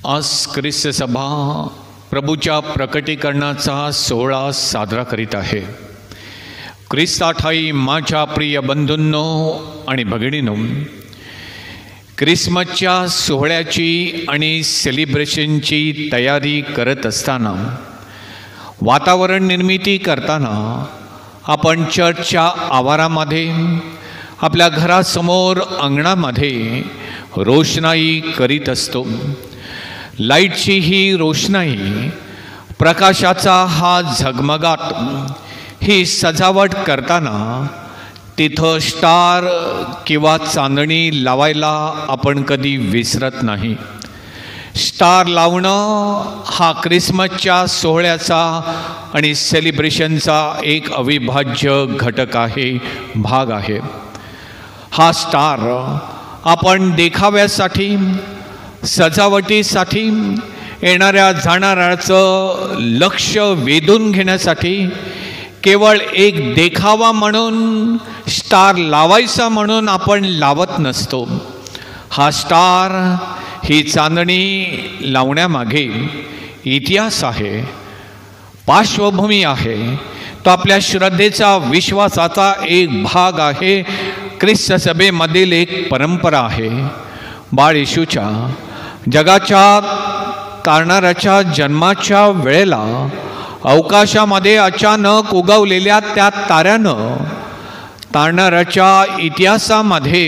आज ख्रिस्त सभा प्रभूच्या प्रकटीकरणाचा सोहळा साजरा करीत आहे. ख्रिस्ताठाई माझ्या प्रिय बंधूंनो आणि भगिनींनो, ख्रिसमसच्या सोहळ्याची आणि सेलिब्रेशनची तयारी करत असताना, वातावरण निर्मिती करताना आपण चर्चच्या आवारामध्ये, आपल्या घरासमोर अंगणामध्ये रोषणाई करीत असतो. लाईटची ही रोषणाई, प्रकाशाचा हा झगमगाट, ही सजावट करताना तिथं स्टार किंवा चांदणी लावायला आपण कधी विसरत नाही. स्टार लावणं हा ख्रिसमसच्या सोहळ्याचा आणि सेलिब्रेशनचा एक अविभाज्य घटक आहे, भाग आहे. हा स्टार आपण देखाव्यासाठी, सजावटीसाठी, येणाऱ्या जाणाऱ्याचं लक्ष वेधून घेण्यासाठी, केवळ एक देखावा म्हणून, स्टार लावायचा म्हणून आपण लावत नसतो. हा स्टार, ही चांदणी लावण्यामागे इतिहास आहे, पार्श्वभूमी आहे. तो आपल्या श्रद्धेचा, विश्वासाचा एक भाग आहे. ख्रिस्त सभेमधील एक परंपरा आहे. बाळ येशूच्या, जगाच्या तारणाऱ्याच्या जन्माच्या वेळेला अवकाशामध्ये अचानक उगवलेल्या त्या ताऱ्यानं तारणाऱ्याच्या इतिहासामध्ये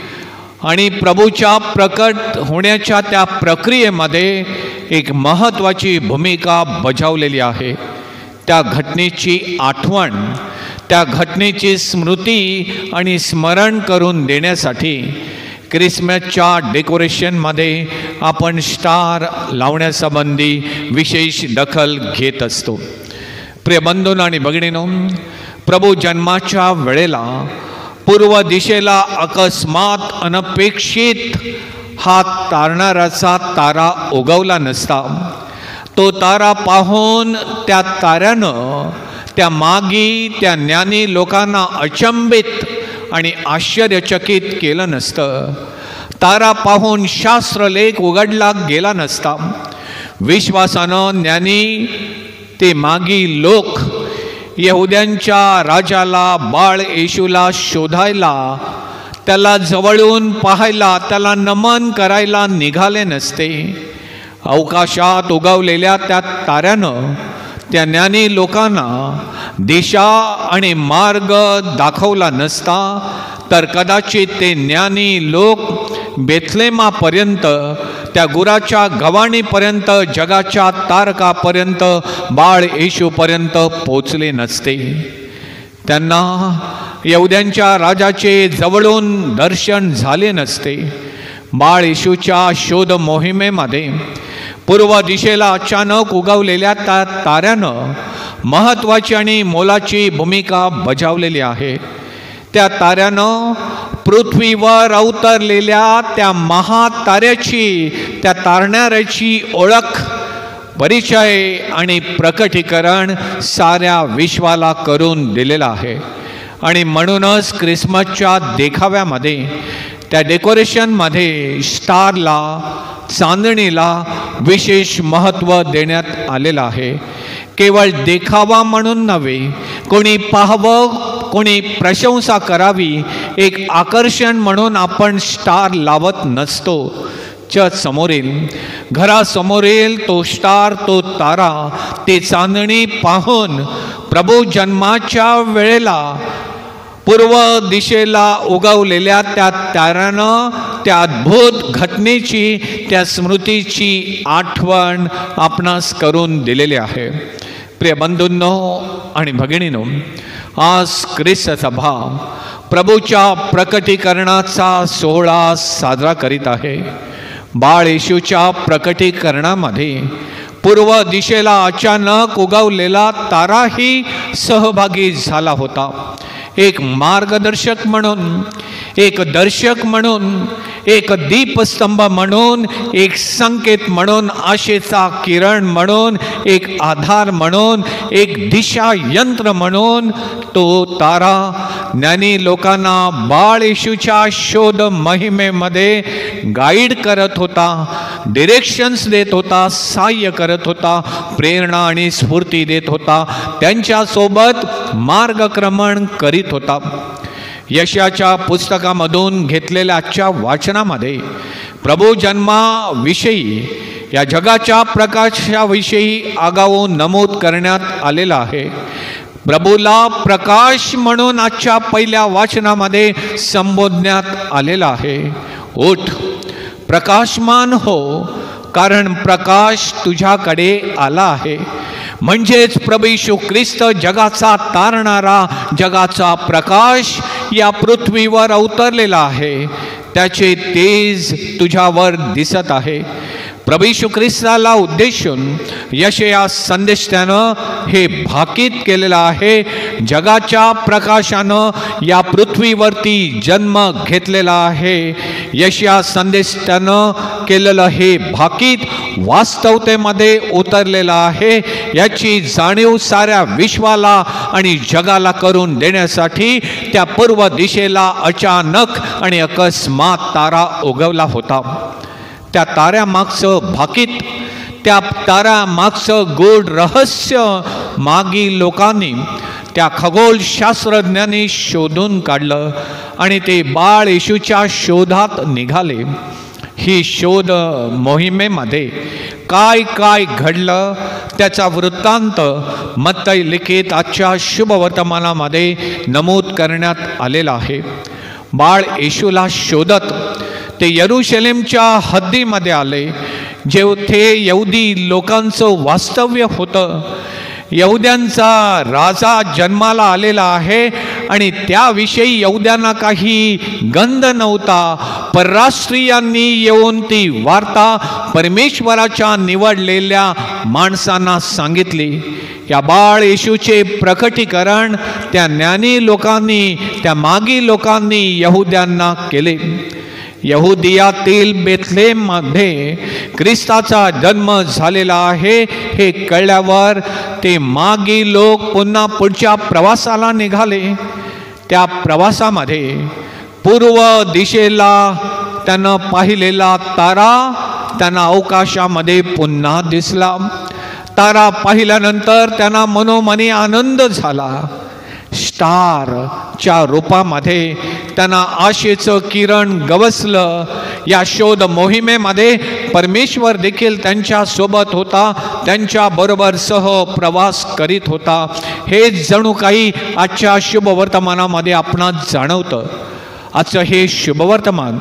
आणि प्रभूच्या प्रकट होण्याच्या त्या प्रक्रियेमध्ये एक महत्त्वाची भूमिका बजावलेली आहे. त्या घटनेची आठवण, त्या घटनेची स्मृती आणि स्मरण करून देण्यासाठी ख्रिसमसच्या डेकोरेशनमध्ये आपण स्टार लावण्यासंबंधी विशेष दखल घेत असतो. प्रिय बंधूंनो आणि भगिनींनो, प्रभू जन्माच्या वेळेला पूर्व दिशेला अकस्मात, अनपेक्षित हा तारणाऱ्याचा तारा उगवला नसता. तो तारा पाहून त्या ताऱ्यानं त्या मागी, त्या ज्ञानी लोकांना अचंबित आणि आश्चर्यचकित केलं नसतं. तारा पाहून शास्त्रलेख उघडला गेला नसता. विश्वासानं ज्ञानी ते मागी लोक यहुद्यांच्या राजाला, बाळ येशूला शोधायला, त्याला जवळून पाहायला, त्याला नमन करायला निघाले नसते. अवकाशात उगवलेल्या त्या ताऱ्यानं त्या ज्ञानी लोकांना दिशा आणि मार्ग दाखवला नसता, तर कदाचित ते ज्ञानी लोक बेथलेमापर्यंत, त्या गुराच्या गवाणीपर्यंत, जगाच्या तारकापर्यंत, बाळ येशूपर्यंत पोचले नसते. त्यांना यहुद्यांच्या राजाचे जवळून दर्शन झाले नसते. बाळ येशूच्या शोध मोहिमेमध्ये पूर्व दिशेला अचानक उगवलेल्या त्या ताऱ्यानं महत्त्वाची आणि मोलाची भूमिका बजावलेली आहे. त्या ताऱ्यानं पृथ्वीवर अवतरलेल्या त्या महाताऱ्याची, त्या तारणाऱ्याची ओळख, परिचय आणि प्रकटीकरण साऱ्या विश्वाला करून दिलेलं आहे. आणि म्हणूनच ख्रिसमसच्या देखाव्यामध्ये, त्या डेकोरेशनमध्ये स्टारला, चांदणीला विशेष महत्त्व देण्यात आलेलं आहे. केवळ देखावा म्हणून नव्हे, कोणी पाहावं, कोणी प्रशंसा करावी, एक आकर्षण म्हणून आपण स्टार लावत नसतो. चर्च समोरील, घरासमोरील तो स्टार, तो तारा, ते चांदणी पाहून प्रभू जन्माच्या वेळेला पूर्व दिशेला उगवलेल्या त्या ताऱ्यानं त्या अद्भुत घटनेची, त्या स्मृतीची आठवण आपणास करून दिलेली आहे. प्रिय बंधूंनो आणि भगिनींनो, आज ख्रिस्त सभा प्रभूच्या प्रकटीकरणाचा सोहळा साजरा करीत आहे. बाळ येशूच्या प्रकटीकरणामध्ये पूर्व दिशेला अचानक उगवलेला ताराही सहभागी झाला होता. एक मार्गदर्शक म्हणून, एक दर्शक म्हणून, एक दीपस्तंभ म्हणून, एक संकेत म्हणून, आशेचा किरण म्हणून, एक आधार म्हणून, एक दिशा यंत्र म्हणून तो तारा ज्ञानी लोकांना बाळ येशूच्या शोध मोहिमेमध्ये गाईड करत होता, डिरेक्शन्स देत होता, सहाय्य करत होता, प्रेरणा आणि स्फूर्ती देत होता, त्यांच्यासोबत मार्गक्रमण करीत होता. यशाच्या पुस्तकामधून घेतलेल्या आजच्या वाचनामध्ये प्रभू जन्माविषयी, या जगाच्या प्रकाशाविषयी आगाऊ नमूद करण्यात आलेलं आहे. प्रभूला प्रकाश म्हणून आजच्या पहिल्या वाचनामध्ये संबोधण्यात आलेलं आहे. उठ, प्रकाशमान हो, कारण प्रकाश तुझ्याकडे आला आहे. म्हणजेच प्रभू येशू ख्रिस्त जगाचा तारणारा, जगाचा प्रकाश या पृथ्वीवर अवतरलेला आहे. त्याचे तेज तुझ्यावर दिसत आहे. प्रभू येशू ख्रिस्ताला उद्देशून यशया संदेश त्यानं हे भाकीत केलेलं आहे. जगाच्या प्रकाशानं या पृथ्वीवरती जन्म घेतलेला आहे. यशया संदेश त्यानं केलेलं हे भाकीत वास्तवतेमध्ये उतरलेलं आहे. याची जाणीव साऱ्या विश्वाला आणि जगाला करून देण्यासाठी त्या पूर्व दिशेला अचानक आणि अकस्मात तारा उगवला होता. त्या ताऱ्यामागचं भाकीत, त्या ताऱ्यामागचं गूढ रहस्य मागील लोकांनी, त्या खगोलशास्त्रज्ञांनी शोधून काढलं आणि ते बाळ येशूच्या शोधात निघाले. ही शोध मोहिमेमध्ये काय काय घडलं त्याचा वृत्तांत मत्ती लिखित आजच्या शुभवर्तमानामध्ये नमूद करण्यात आलेला आहे. बाळ येशूला शोधत ते यरूशलेमच्या हद्दीमध्ये आले, जेथे यहुदी लोकांचं वास्तव्य होतं. यहुद्यांचा राजा जन्माला आलेला आहे आणि त्याविषयी यहुद्यांना काही गंध नव्हता. परराष्ट्रीयांनी येऊन ती वार्ता परमेश्वराच्या निवडलेल्या माणसांना सांगितली. या बाळ येशूचे प्रकटीकरण त्या ज्ञानी लोकांनी, त्या मागी लोकांनी यहुद्यांना केले. यहुदियातील बेथलेहममध्ये ख्रिस्ताचा जन्म झालेला आहे हे कळल्यावर ते मागी लोक पुन्हा पुढच्या प्रवासाला निघाले. त्या प्रवासामध्ये पूर्व दिशेला त्यानं पाहिलेला तारा त्यांना अवकाशामध्ये पुन्हा दिसला. तारा पाहिल्यानंतर त्यांना मनोमनी आनंद झाला. स्टारच्या रूपामध्ये त्यांना आशेचं किरण गवसलं. या शोध मोहिमेमध्ये परमेश्वर देखील त्यांच्या सोबत होता, त्यांच्या बरोबर सह प्रवास करीत होता. हे जणू काही आजच्या शुभवर्तमानामध्ये आपणास जाणवतं. आजचं हे शुभवर्तमान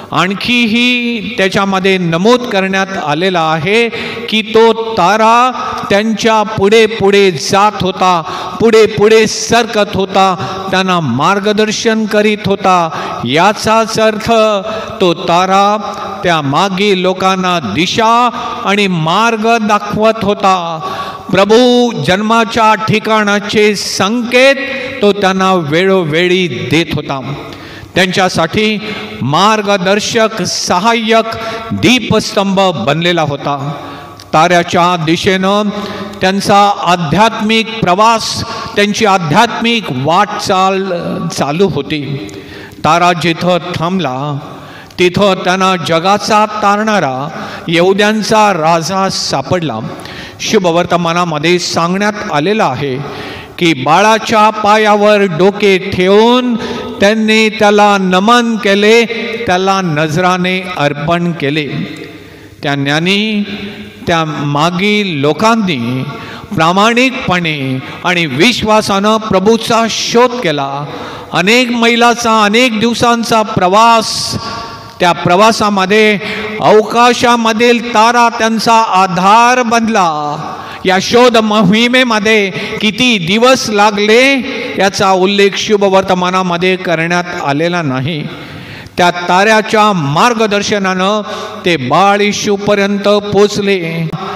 आणखीही त्याच्यामध्ये नमूद करण्यात आलेला आहे की तो तारा त्यांच्या पुढे पुढे जात होता, पुढे पुढे सरकत होता, त्यांना मार्गदर्शन करीत होता. याचाच अर्थ तो तारा त्या मागी लोकांना दिशा आणि मार्ग दाखवत होता. प्रभू जन्माच्या ठिकाणाचे संकेत तो त्यांना वेळोवेळी देत होता. त्यांच्यासाठी मार्गदर्शक, सहाय्यक दीपस्तंभ बनलेला होता. ताऱ्याच्या दिशेनं त्यांचा आध्यात्मिक प्रवास, त्यांची आध्यात्मिक वाटचाल चालू होती. तारा जिथं थांबला तिथं त्यांना जगाचा तारणारा यहुद्यांचा राजा सापडला. शुभवर्तमानामध्ये सांगण्यात आलेलं आहे की बाळाच्या पायावर डोके ठेवून त्यांनी त्याला नमन केले, त्याला नजराने अर्पण केले. त्या ज्ञानी, त्या मागी लोकांनी प्रामाणिकपणे आणि विश्वासानं प्रभूचा शोध केला. अनेक मैलाचा, अनेक दिवसांचा प्रवास. त्या प्रवासामध्ये अवकाशामधील तारा त्यांचा आधार बनला. या शोध मोहिमेमध्ये किती दिवस लागले याचा उल्लेख शुभवर्तमानामध्ये करण्यात आलेला नाही. त्या ताऱ्याच्या मार्गदर्शनानं ते बाळ येशूपर्यंत पोचले.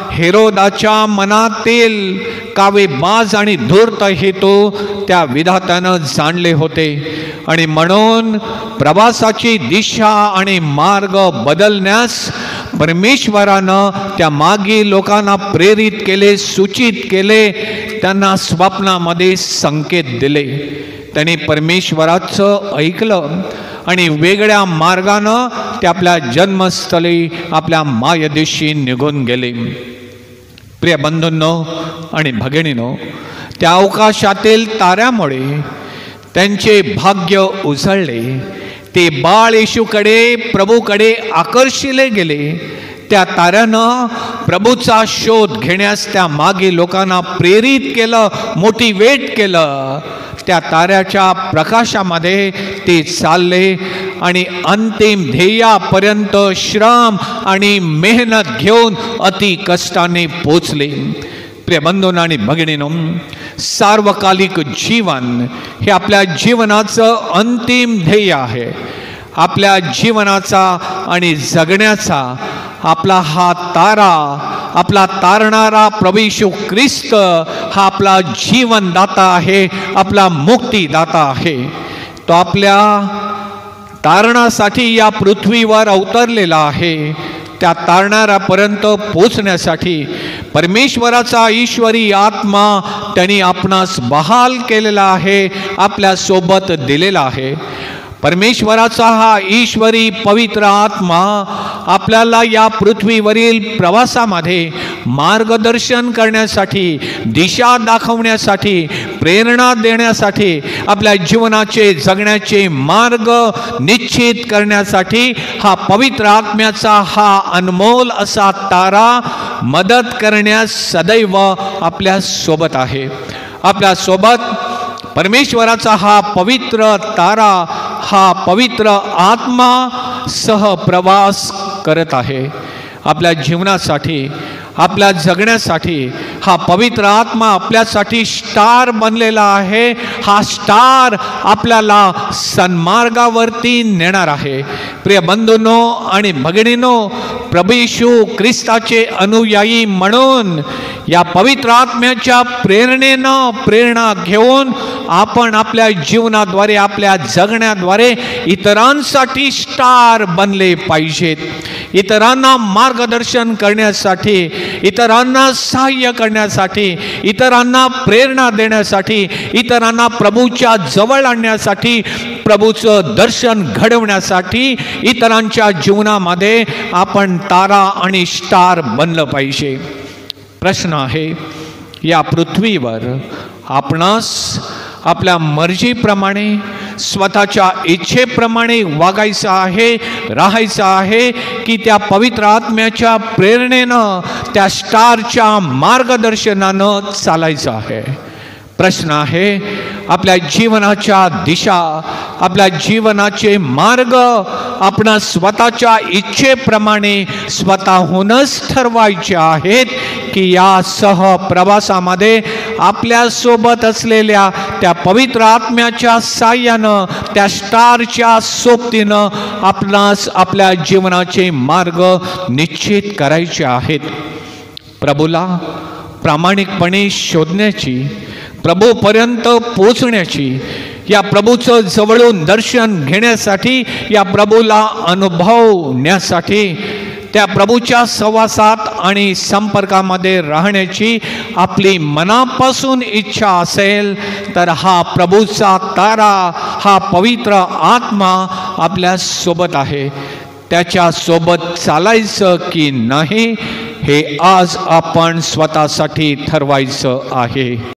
हेरोदाच्या मनातील कावेबाज आणि धूर्त हेतू त्या विधात्यानं जाणले होते आणि म्हणून प्रवासाची दिशा आणि मार्ग बदलण्यास परमेश्वरानं त्या मागील लोकांना प्रेरित केले, सूचित केले, त्यांना स्वप्नामध्ये संकेत दिले. त्यांनी परमेश्वराचं ऐकलं आणि वेगळ्या मार्गानं ते आपल्या जन्मस्थळी आपल्या मायदेशी निघून गेले. प्रिय बंधूंनो आणि भगिनींनो, त्या अवकाशातील ताऱ्यामुळे त्यांचे भाग्य उजळले. ते बाळ येशूकडे, प्रभूकडे आकर्षिले गेले. त्या ताऱ्यानं प्रभूचा शोध घेण्यास त्या मागे लोकांना प्रेरित केलं, मोटिवेट केलं. त्या ताऱ्याच्या प्रकाशामध्ये ते चालले आणि अंतिम ध्येयापर्यंत श्रम आणि मेहनत घेऊन अति कष्टाने पोचले. प्रिय बंधूंनो आणि भगिनींनो, सार्वकालिक जीवन हे आपल्या जीवनाचं अंतिम ध्येय आहे. आपल्या जीवनाचा आणि जगण्याचा आपला हा तारा, आपला तारणारा प्रभू येशू ख्रिस्त हा आपला जीवनदाता आहे, आपला मुक्तीदाता आहे. तो आपल्या तारणासाठी या पृथ्वीवर अवतरलेला आहे. त्या तारणाऱ्यापर्यंत पोचण्यासाठी परमेश्वराचा ईश्वरी आत्मा त्यांनी आपणास बहाल केलेला आहे, आपल्या सोबत दिलेला आहे. परमेश्वराचा हा ईश्वरी पवित्र आत्मा आपल्याला या पृथ्वीवरील प्रवासामध्ये मार्गदर्शन करण्यासाठी, दिशा दाखवण्यासाठी, प्रेरणा देण्यासाठी, आपल्या जीवनाचे जगण्याचे मार्ग निश्चित करण्यासाठी हा पवित्र आत्म्याचा हा अनमोल असा तारा मदत करण्यास सदैव आपल्या सोबत आहे. आपल्या सोबत परमेश्वराचा हा पवित्र तारा, हा पवित्र आत्मा सहप्रवास करत आहे. आपल्या जीवनासाठी, आपल्या जगण्यासाठी हा पवित्र आत्मा आपल्यासाठी स्टार बनलेला आहे. हा स्टार आपल्याला सन्मार्गावरती नेणार आहे. प्रिय बंधूंनो आणि भगिनींनो, प्रभू येशू ख्रिस्ताचे अनुयायी म्हणून या पवित्र आत्म्याच्या प्रेरणेनं प्रेरणा घेऊन आपण आपल्या जीवनाद्वारे, आपल्या जगण्याद्वारे इतरांसाठी स्टार बनले पाहिजेत. इतरांना मार्गदर्शन करण्यासाठी, इतरांना सहाय्य करण्यासाठी, इतरांना प्रेरणा देण्यासाठी, इतरांना प्रभूच्या जवळ आणण्यासाठी, प्रभूचं दर्शन घडवण्यासाठी इतरांच्या जीवनामध्ये आपण तारा आणि स्टार बनलं पाहिजे. प्रश्न आहे, या पृथ्वीवर आपणास आपल्या मर्जीप्रमाणे, स्वतःच्या इच्छेप्रमाणे वागायचं आहे, राहायचं आहे, की त्या पवित्र आत्म्याच्या प्रेरणेनं, त्या स्टारच्या मार्गदर्शनानं चालायचं आहे. प्रश्न आहे, आपल्या जीवनाच्या दिशा, आपल्या जीवनाचे मार्ग आपण स्वतःच्या इच्छेप्रमाणे स्वतःहूनच ठरवायचे आहेत, की या सहप्रवासामध्ये आपल्यासोबत असलेल्या त्या पवित्र आत्म्याच्या साह्यानं, त्या स्टारच्या सोबतीनं आपणास आपल्या जीवनाचे मार्ग निश्चित करायचे आहेत. प्रभूला प्रामाणिकपणे शोधण्याची, प्रभूपर्यंत पोचण्याची, या प्रभूचं जवळून दर्शन घेण्यासाठी, या प्रभूला अनुभवण्यासाठी, त्या प्रभूच्या सहवासात आणि संपर्कामध्ये राहण्याची आपली मनापासून इच्छा असेल तर हा प्रभूचा तारा, हा पवित्र आत्मा आपल्या सोबत आहे. त्याच्या सोबत चालायचं की नाही हे आज आपण स्वतःसाठी ठरवायचं आहे.